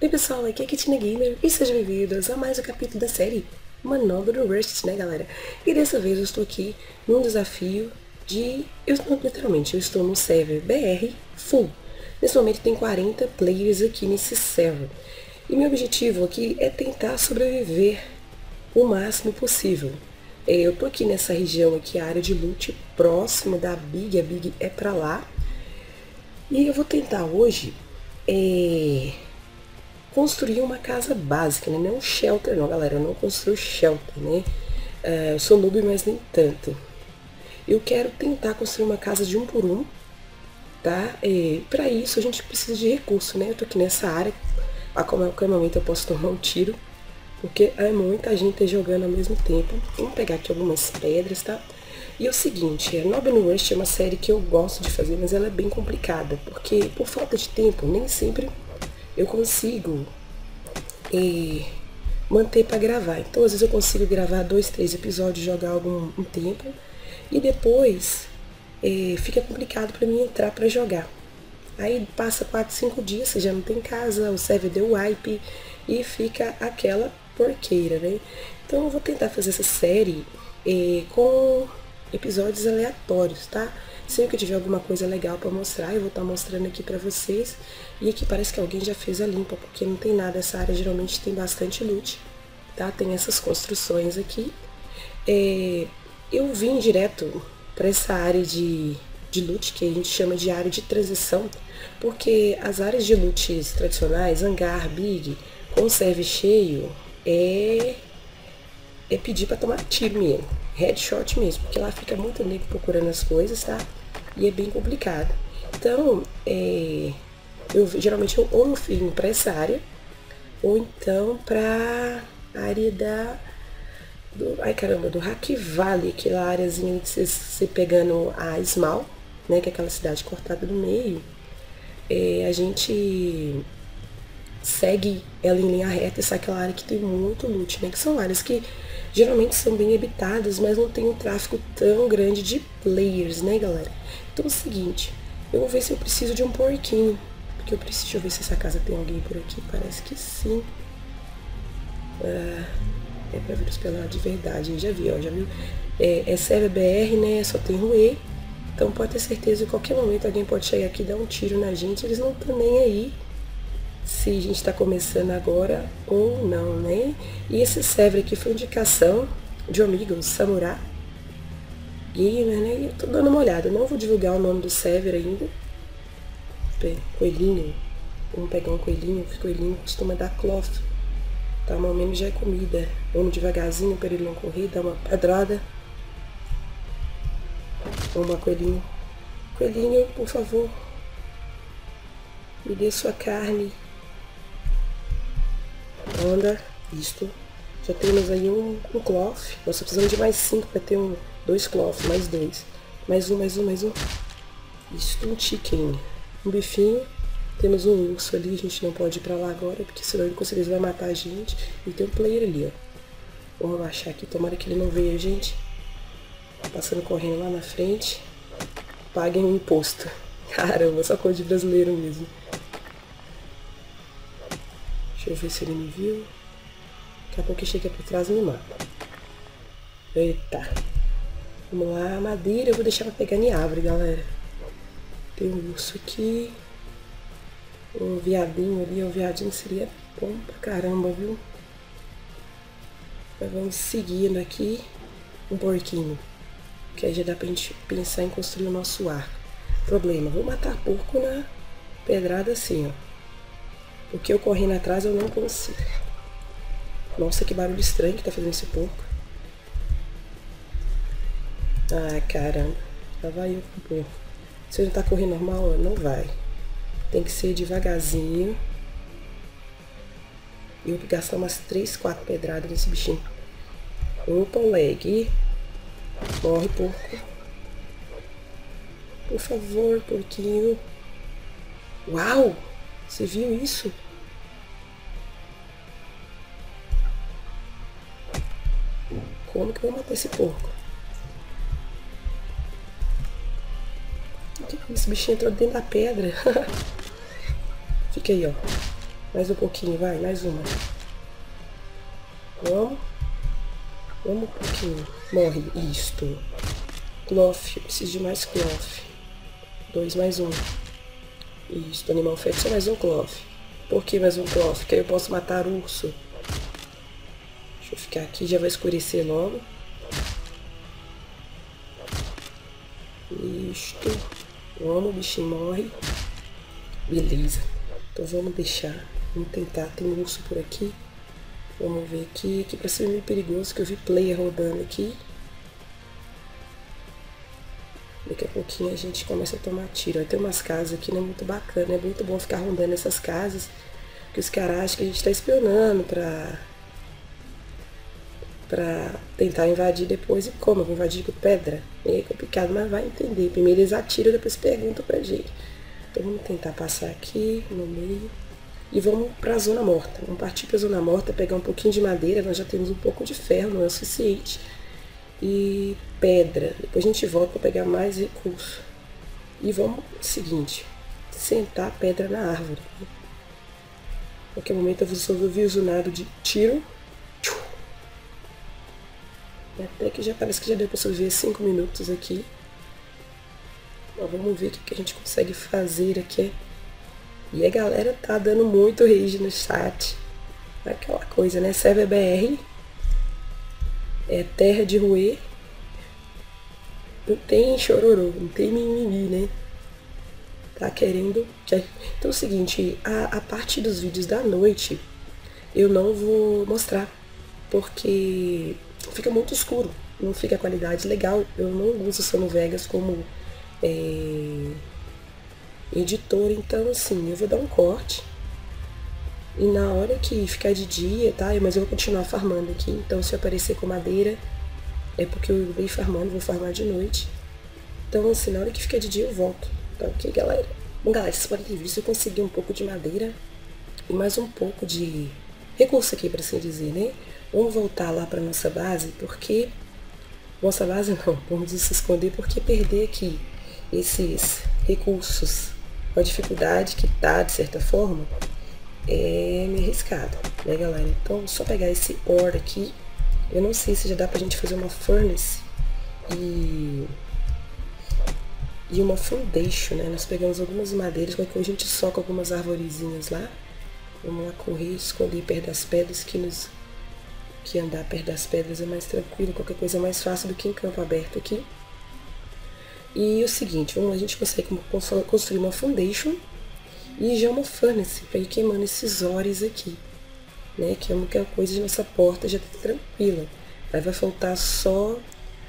aí pessoal, aqui é a Kitina Gamer e sejam bem-vindos a mais um capítulo da série Manobra no Rust, né galera? E dessa vez eu estou aqui num desafio de... literalmente, eu estou no server BR Full. Nesse momento tem 40 players aqui nesse server. E meu objetivo aqui é tentar sobreviver o máximo possível. Eu tô aqui nessa região aqui, a área de loot próximo da Big, a Big é pra lá. E eu vou tentar hoje construir uma casa básica, né? Não um shelter não, galera, eu não construo shelter, né? Eu sou noob, mas nem tanto. Eu quero tentar construir uma casa de 1 por 1, tá? Para isso a gente precisa de recurso, né? Eu tô aqui nessa área, a qualquer momento eu posso tomar um tiro, porque é muita gente jogando ao mesmo tempo. Vamos pegar aqui algumas pedras, tá? E é o seguinte, Manobra no Rust é uma série que eu gosto de fazer, mas ela é bem complicada, porque por falta de tempo, nem sempre eu consigo manter para gravar. Então às vezes eu consigo gravar 2, 3 episódios, jogar algum tempo, e depois fica complicado para mim entrar para jogar. Aí passa 4, 5 dias, você já não tem casa, o server deu wipe e fica aquela porqueira, né? Então eu vou tentar fazer essa série com episódios aleatórios, tá? Sempre que eu tiver alguma coisa legal para mostrar, eu vou estar mostrando aqui para vocês. E aqui parece que alguém já fez a limpa, porque não tem nada. Essa área geralmente tem bastante loot, tá? Tem essas construções aqui. Eu vim direto para essa área de loot, que a gente chama de área de transição, porque as áreas de loot tradicionais, hangar, big, com serve cheio, é pedir para tomar tiro mesmo, headshot mesmo, porque lá fica muito nego procurando as coisas, tá? E é bem complicado. Então, geralmente ou eu filmo para essa área, ou então para a área do Hack Valley, aquela áreazinha que você pegando a Small, né, que é aquela cidade cortada no meio, a gente segue ela em linha reta, essa é aquela área que tem muito loot, né, que são áreas que geralmente são bem habitadas, mas não tem um tráfego tão grande de players, né, galera? Então é o seguinte, eu vou ver se eu preciso de um porquinho, porque eu preciso, deixa eu ver se essa casa tem alguém por aqui, parece que sim. É pra ver os pelados de verdade, já vi, ó, já viu? É server BR, né, só tem ruê, então pode ter certeza que a qualquer momento alguém pode chegar aqui e dar um tiro na gente, eles não estão nem aí se a gente está começando agora ou não, né? E esse server aqui foi indicação de um amigo, o Samurai Gamer, né? E eu tô dando uma olhada, não vou divulgar o nome do server ainda. Coelhinho, vamos pegar um coelhinho, o coelhinho costuma dar cloth, tá? Mas ao menos já é comida. Vamos devagarzinho para ele não correr, dar uma pedrada. Vamos lá, coelhinho. Coelhinho, por favor, me dê sua carne. Anda, isto. Já temos aí um cloth. Nós só precisamos de mais 5 para ter 2 cloth, mais 2. Mais um. Isto, um chicken. Um bifinho. Temos um urso ali, a gente não pode ir pra lá agora, porque senão ele com certeza vai matar a gente. E tem um player ali, ó. Vamos abaixar aqui, tomara que ele não veja a gente. Passando correndo lá na frente. Paguem o imposto. Caramba, só coisa de brasileiro mesmo. Deixa eu ver se ele me viu. Daqui a pouco ele chega por trás e me mata. Eita. Vamos lá, madeira eu vou deixar pra pegar em árvore, galera. Tem um urso aqui. Um viadinho ali, o viadinho seria bom pra caramba, viu? Mas vamos seguindo aqui. Um porquinho. Que aí já dá pra gente pensar em construir o nosso arco. Problema, vou matar porco na pedrada assim, ó. Porque eu correndo atrás eu não consigo. Nossa, que barulho estranho que tá fazendo esse porco. Ah, caramba. Lá vai eu com o porco. Se ele tá correndo normal, não vai. Tem que ser devagarzinho. E eu vou gastar umas 3, 4 pedradas nesse bichinho. Opa, o leg. Morre, porco. Por favor, porquinho. Uau! Você viu isso? Como que eu vou matar esse porco? Esse bichinho entrou dentro da pedra. Fica aí, ó. Mais um pouquinho, vai, mais uma. Vamos um pouquinho. Morre, isto. Cloth, eu preciso de mais cloth. 2 mais um. Isto, animal feito, só mais um cloth. Por que mais um cloth? Porque aí eu posso matar o urso. Deixa eu ficar aqui, já vai escurecer logo. Isto. Vamos, o bichinho morre. Beleza. Então vamos deixar. Vamos tentar. Tem um urso por aqui. Vamos ver aqui. Aqui pra ser meio perigoso, que eu vi player rodando aqui. Daqui a pouquinho a gente começa a tomar tiro. Tem umas casas aqui, não é muito bacana. É muito bom ficar rondando essas casas. Porque os caras acham que a gente tá espionando pra tentar invadir depois. E como? Eu vou invadir com pedra? É complicado, mas vai entender. Primeiro eles atiram, depois perguntam pra gente. Então vamos tentar passar aqui no meio. E vamos pra zona morta. Vamos partir pra zona morta, pegar um pouquinho de madeira. Nós já temos um pouco de ferro, não é o suficiente. E pedra. Depois a gente volta para pegar mais recursos. E vamos, seguinte, sentar a pedra na árvore. A qualquer momento eu vou resolver o zonado de tiro. Até que já parece que já deu para sobreviver 5 minutos aqui. Mas vamos ver o que a gente consegue fazer aqui. E a galera tá dando muito rage no chat. Aquela coisa, né? Server BR. É terra de roer. Não tem chororô, não tem mimimi, né? Tá querendo... Então é o seguinte, a parte dos vídeos da noite eu não vou mostrar. Porque fica muito escuro, não fica a qualidade legal. Eu não uso o Sony Vegas como editor, então assim, eu vou dar um corte. E na hora que ficar de dia, tá? Mas eu vou continuar farmando aqui. Então se eu aparecer com madeira, é porque eu dei farmando, vou farmar de noite. Então assim, na hora que ficar de dia eu volto. Tá ok, galera? Bom, galera, vocês podem ter visto, eu consegui um pouco de madeira e mais um pouco de recurso aqui, para assim dizer, né? Vamos voltar lá para nossa base, porque... Nossa base não, vamos se esconder, porque perder aqui esses recursos com a dificuldade que tá, de certa forma, é meio arriscado, né, galera? Então, só pegar esse ore aqui. Eu não sei se já dá pra gente fazer uma furnace e uma foundation, né? Nós pegamos algumas madeiras, qualquer coisa a gente soca algumas arvorezinhas lá. Vamos lá correr, esconder perto das pedras, que andar perto das pedras é mais tranquilo, qualquer coisa é mais fácil do que em campo aberto aqui. E o seguinte, vamos lá, a gente consegue construir uma foundation e já uma furnace para ir queimando esses ores aqui, né? Que é a única coisa de nossa porta já tá tranquila. Aí vai faltar só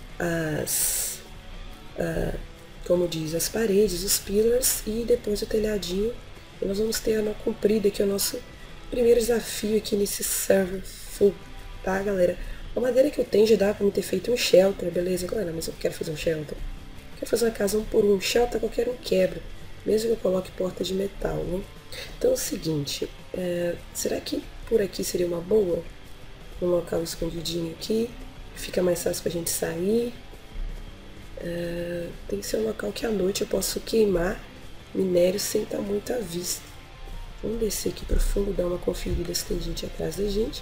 como diz, as paredes, os pillars e depois o telhadinho. E nós vamos ter a cumprida aqui o nosso primeiro desafio aqui nesse server full, tá, galera? A madeira que eu tenho já dá pra me ter feito um shelter, beleza, galera? Mas eu quero fazer um shelter. Quero fazer uma casa um por um. Shelter qualquer um quebra, mesmo que eu coloque porta de metal, né? Então é o seguinte, será que por aqui seria uma boa? Um local escondidinho aqui, fica mais fácil pra gente sair. Tem que ser um local que à noite eu possa queimar minério sem estar muito à vista. Vamos descer aqui pro fundo, dar uma conferida se tem gente atrás da gente.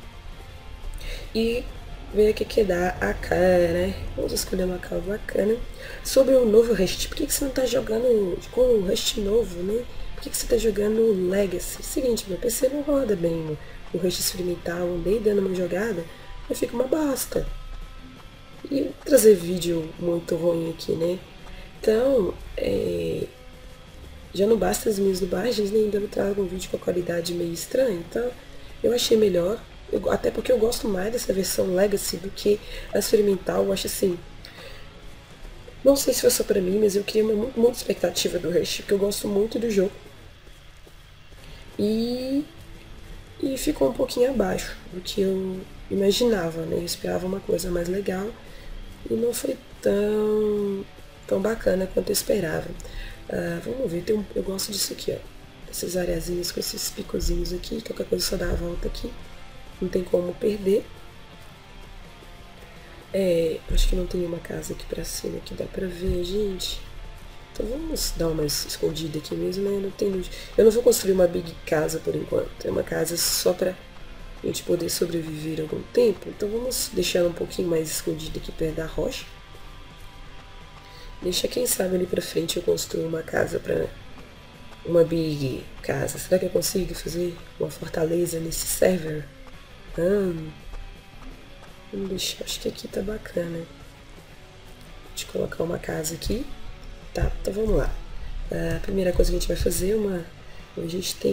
E ver o que dá a cara, né? Vamos escolher um local bacana. Sobre o novo Rust, por que você não tá jogando com o Rust novo, né? Por que você tá jogando Legacy? Seguinte, meu PC não roda bem o Rust experimental, andei dando uma jogada, mas fica uma bosta. E trazer vídeo muito ruim aqui, né? Então, já não basta as minhas dublagens, nem ainda eu trago um vídeo com a qualidade meio estranha. Então, eu achei melhor. Até porque eu gosto mais dessa versão Legacy do que a experimental. Eu acho assim... Não sei se foi só pra mim, mas eu criei muita expectativa do Rush, porque eu gosto muito do jogo. E ficou um pouquinho abaixo do que eu imaginava, né? Eu esperava uma coisa mais legal e não foi tão bacana quanto eu esperava. Vamos ver, eu gosto disso aqui, ó. Essas areazinhas com esses picozinhos aqui, qualquer coisa só dá a volta aqui. Não tem como perder. Acho que não tem uma casa aqui pra cima que dá pra ver, gente. Então vamos dar uma escondida aqui mesmo, né? Não tem luz. Eu não vou construir uma big casa por enquanto. É uma casa só pra gente poder sobreviver algum tempo. Então vamos deixar ela um pouquinho mais escondida aqui perto da rocha. Deixa, quem sabe, ali pra frente eu construo uma casa pra... uma big casa. Será que eu consigo fazer uma fortaleza nesse server? Vamos deixar, acho que aqui tá bacana. Deixa eu colocar uma casa aqui. Tá, então vamos lá. A primeira coisa que a gente vai fazer é uma... A gente tem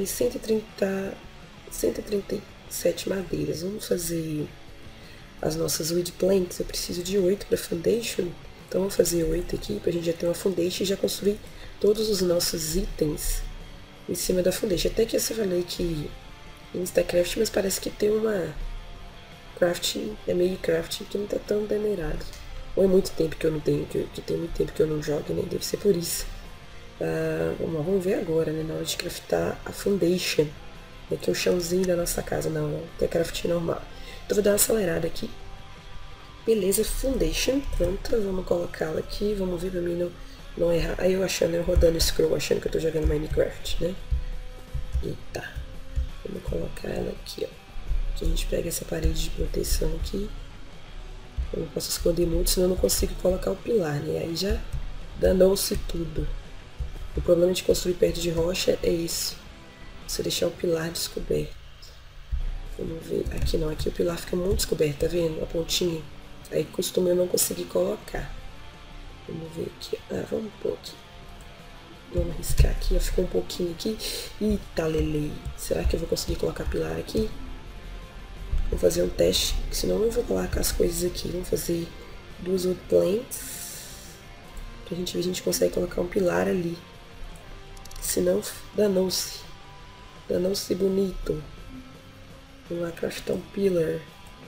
137 madeiras. Vamos fazer as nossas wood planks. Eu preciso de 8 para foundation. Então vamos fazer 8 aqui pra gente já ter uma foundation e já construir todos os nossos itens em cima da foundation. Até que eu falei que Instacraft, mas parece que tem uma crafting, é meio crafting que não tá tão demorado. Ou é muito tempo que eu não tenho, que tem muito tempo que eu não jogo, né? Deve ser por isso. Vamos lá, vamos ver agora, né? Na hora de craftar a foundation. Aqui é o chãozinho da nossa casa, não é crafting normal. Então vou dar uma acelerada aqui. Beleza, foundation, pronta. Vamos colocá-la aqui, vamos ver pra mim não errar. Aí eu rodando scroll, achando que eu tô jogando Minecraft, né? Eita. Vamos colocar ela aqui, ó. Aqui a gente pega essa parede de proteção aqui. Eu não posso esconder muito, senão eu não consigo colocar o pilar, né? Aí já danou-se tudo. O problema de construir perto de rocha é esse. Você deixar o pilar descoberto. Vamos ver. Aqui não, aqui o pilar fica muito descoberto, tá vendo? A pontinha. Aí costuma eu não conseguir colocar. Vamos ver aqui. Vamos pôr aqui. Vamos arriscar aqui, ó. Ficou um pouquinho aqui. Eita, lelei. Será que eu vou conseguir colocar pilar aqui? Vou fazer um teste, senão eu não vou colocar as coisas aqui. Vamos fazer 2 wood planks. Pra gente ver se a gente consegue colocar um pilar ali. Senão, danou-se. Danou-se bonito. Vamos lá craftar um pillar.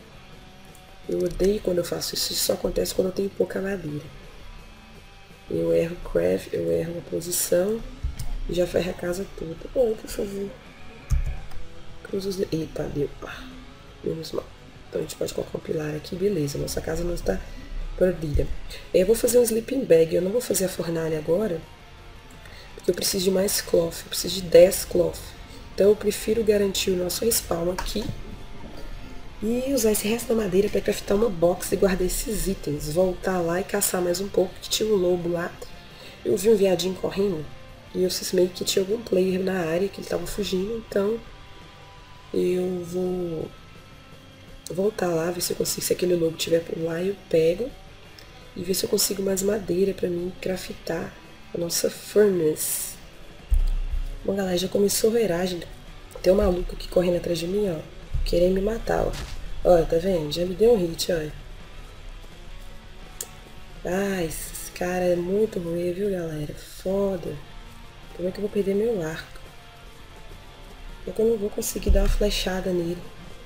Eu odeio quando eu faço isso. Isso só acontece quando eu tenho pouca madeira. Eu erro o craft, eu erro a posição. E já ferra a casa toda. Bom, por favor. Cruza os dedos. Eita, deu. Menos mal. Então a gente pode colocar um pilar aqui, beleza. Nossa casa não está perdida. Eu vou fazer um sleeping bag. Eu não vou fazer a fornalha agora, porque eu preciso de mais cloth. Eu preciso de 10 cloth. Então eu prefiro garantir o nosso respawn aqui e usar esse resto da madeira para craftar uma box e guardar esses itens. Voltar lá e caçar mais um pouco, que tinha um lobo lá. Eu vi um viadinho correndo e eu cismei que tinha algum player na área, que ele estava fugindo. Então eu vou voltar lá, ver se eu consigo, se aquele lobo estiver por lá, eu pego e ver se eu consigo mais madeira pra mim craftar a nossa furnace. Bom, galera, já começou a veragem. Tem um maluco aqui correndo atrás de mim, ó, querendo me matar, ó. Olha, tá vendo? Já me deu um hit, olha. Esse cara é muito ruim, viu, galera? Foda. Como é que eu vou perder meu arco? Como é que eu não vou conseguir dar uma flechada nele?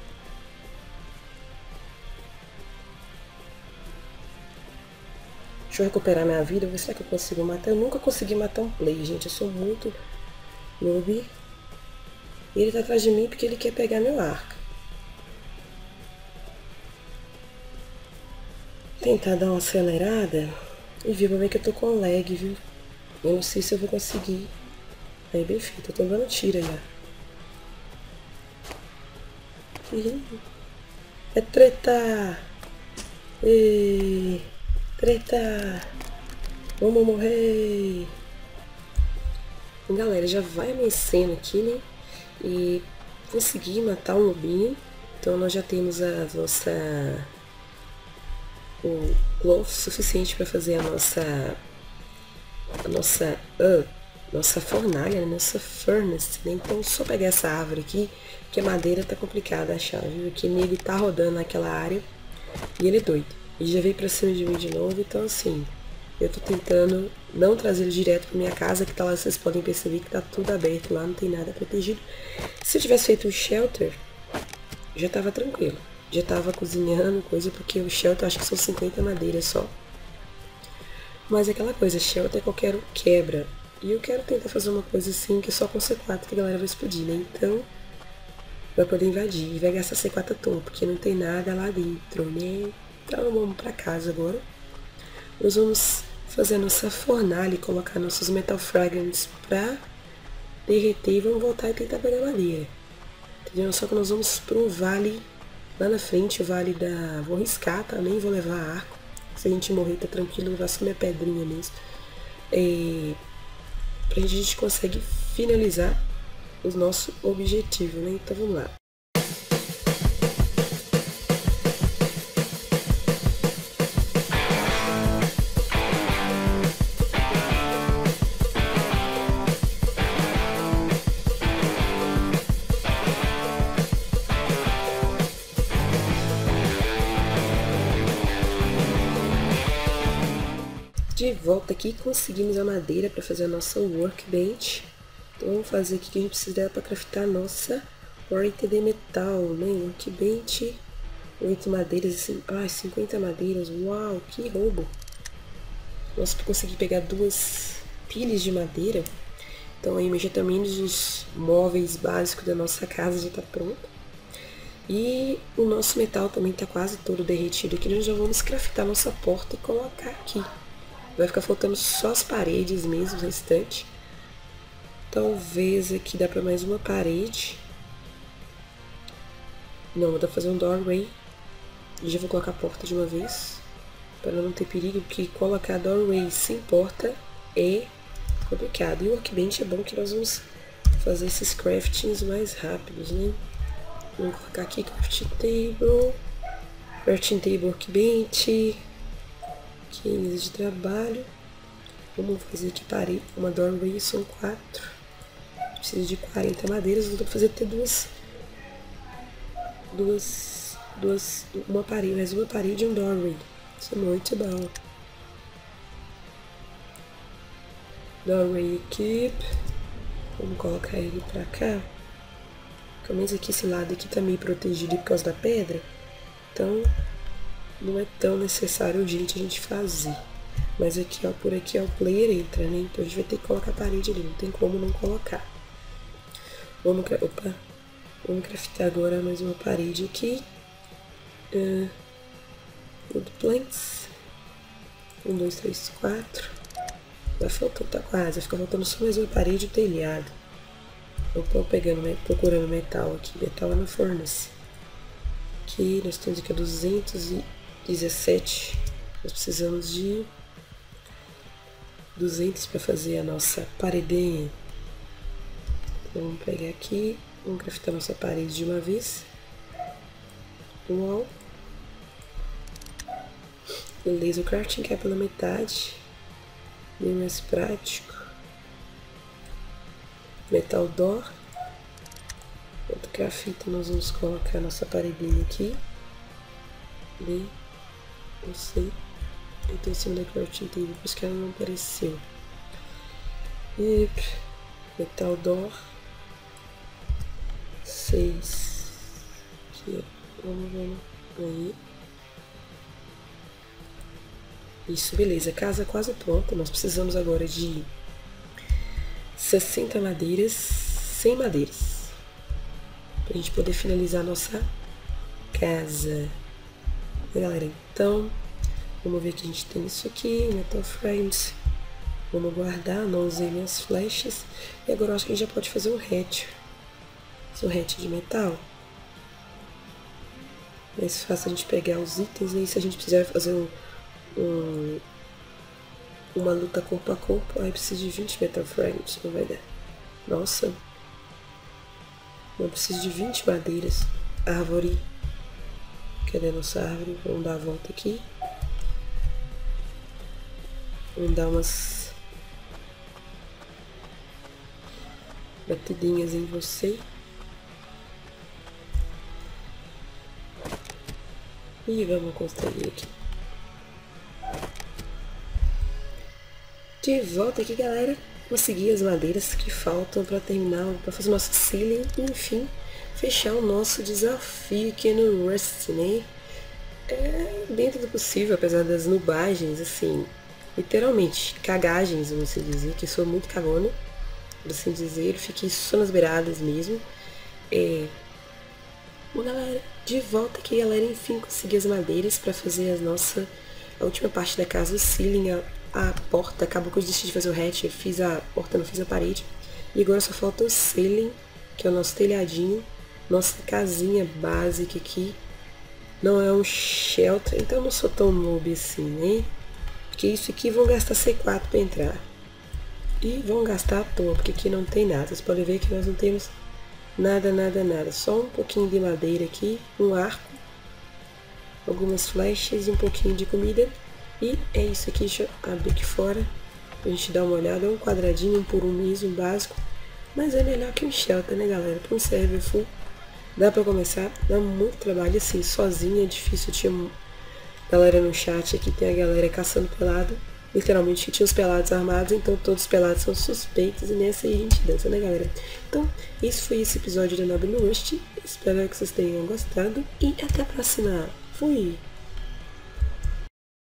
Deixa eu recuperar minha vida, ver se é que eu consigo matar. Eu nunca consegui matar um play, gente. Eu sou muito noob. E ele tá atrás de mim porque ele quer pegar meu arco. Tentar dar uma acelerada e ver pra ver que eu tô com lag, viu? Eu não sei se eu vou conseguir. Aí, bem feito. Eu tô dando tiro já. É treta! Ei! Treta! Vamos morrer! Galera, já vai amanhecendo aqui, né? E consegui matar um lobinho. Então nós já temos a nossa... o cloth suficiente para fazer a nossa fornalha, a nossa furnace, né? Então só pegar essa árvore aqui, que a madeira tá complicada achar, viu? Que ele tá rodando naquela área e ele é doido. Ele já veio pra cima de mim de novo, então assim, eu tô tentando não trazer ele direto pra minha casa, que tá lá, vocês podem perceber que tá tudo aberto lá, não tem nada protegido. Se eu tivesse feito um shelter, já tava tranquilo. Já tava cozinhando coisa, porque o shelter acho que são 50 madeiras só. Mas é aquela coisa, shelter qualquer um quebra. E eu quero tentar fazer uma coisa assim, que só com C4 que a galera vai explodir, né? Então, vai poder invadir e vai gastar C4 à toa, porque não tem nada lá dentro, né? Então vamos pra casa agora. Nós vamos fazer a nossa fornalha e colocar nossos metal fragments pra derreter e vamos voltar e tentar pegar madeira. Entendeu? Só que nós vamos para um vale lá na frente, o vale da... Vou riscar também, vou levar arco. Se a gente morrer, tá tranquilo, levar só minha pedrinha mesmo. Pra gente conseguir finalizar o nosso objetivo, né? Então vamos lá. De volta aqui, conseguimos a madeira para fazer a nossa workbench. Então vamos fazer aqui que a gente precisa dela para craftar a nossa porta de metal, né? Workbench, 8 madeiras, assim, 50 madeiras, uau, que roubo! Nossa, para conseguir pegar 2 pilhas de madeira. Então aí imediatamente os móveis básicos da nossa casa já tá pronto. E o nosso metal também tá quase todo derretido aqui, nós já vamos craftar nossa porta e colocar aqui. Vai ficar faltando só as paredes mesmo, o restante. Talvez aqui dá pra mais uma parede. Não, dá pra fazer um doorway. E já vou colocar a porta de uma vez. Para não ter perigo, porque colocar doorway sem porta é complicado. E o workbench é bom que nós vamos fazer esses craftings mais rápidos, né? Vamos colocar aqui crafting table, workbench. Aqui, mesa de trabalho. Vamos fazer aqui parede, uma doorway, são 4. Preciso de 40 madeiras, vou fazer até uma parede, mais uma parede e um doorway. Isso é muito bom. Doorway equip. Vamos colocar ele pra cá. Pelo menos aqui, esse lado aqui tá meio protegido por causa da pedra. Então não é tão necessário urgente a gente fazer. Mas aqui, ó, por aqui, ó, o player entra, né? Então a gente vai ter que colocar a parede ali, não tem como não colocar. Vamos craftar agora mais uma parede aqui. Wood planks. 1, 2, 3, 4. Vai faltando, tá quase. Vai ficar faltando só mais uma parede e o telhado. Eu tô procurando metal aqui. Metal é no furnace. Aqui, nós temos aqui a 217. Nós precisamos de 200 para fazer a nossa paredinha. Então, vamos pegar aqui. Vamos craftar nossa parede de uma vez. Uau. Beleza, o crafting cai pela metade. Bem mais prático. Metal door. Outro grafite, nós vamos colocar a nossa paredinha aqui. Bem, não sei. Eu tô em cima da crafting table, por isso que ela não apareceu. E metal door. 6. Aqui, vamos. Aí. Isso, beleza. Casa quase pronta. Nós precisamos agora de 60 madeiras, 100 madeiras. Pra gente poder finalizar a nossa casa. Galera, então, vamos ver que a gente tem isso aqui, metal frames. Vamos guardar, não usei minhas flechas. E agora eu acho que a gente já pode fazer um hatch. Um hatch de metal. É mais fácil a gente pegar os itens, aí se a gente precisar fazer uma luta corpo a corpo, aí precisa de 20 metal fragments, não vai dar. Nossa. Eu preciso de 20 madeiras. Árvore. Cadê a nossa árvore? Vamos dar a volta aqui. Vamos dar umas batidinhas em você. E vamos construir aqui. De volta aqui, galera. Consegui as madeiras que faltam para terminar, para fazer o nosso ceiling e, enfim, fechar o nosso desafio aqui no Rust, né? É dentro do possível, apesar das nubagens, assim, literalmente, cagagens, vamos dizer, que eu sou muito cagona, por assim dizer, fiquei só nas beiradas mesmo. Bom, galera, de volta aqui, galera, enfim, consegui as madeiras para fazer a última parte da casa, o ceiling, a porta, acabou que eu desisti de fazer o hatch, eu fiz a porta, não fiz a parede. E agora só falta o ceiling, que é o nosso telhadinho, nossa casinha básica aqui. Não é um shelter, então eu não sou tão noob assim, né? Porque isso aqui vão gastar C4 para entrar. E vão gastar à toa, porque aqui não tem nada. Vocês podem ver que nós não temos nada, nada, nada. Só um pouquinho de madeira aqui, um arco, algumas flechas e um pouquinho de comida. E é isso aqui, deixa eu abrir aqui fora pra gente dar uma olhada. É um quadradinho, um por um mesmo, básico. Mas é melhor que um shelter, né, galera? Para um server full. Dá pra começar, dá muito trabalho, assim, sozinha é difícil. Tinha galera no chat aqui, tem a galera caçando pelado, literalmente que tinha os pelados armados, então todos os pelados são suspeitos e nessa aí a gente dança, né, galera? Então, esse foi esse episódio da Nobre no Rust, espero que vocês tenham gostado e até a próxima. Fui!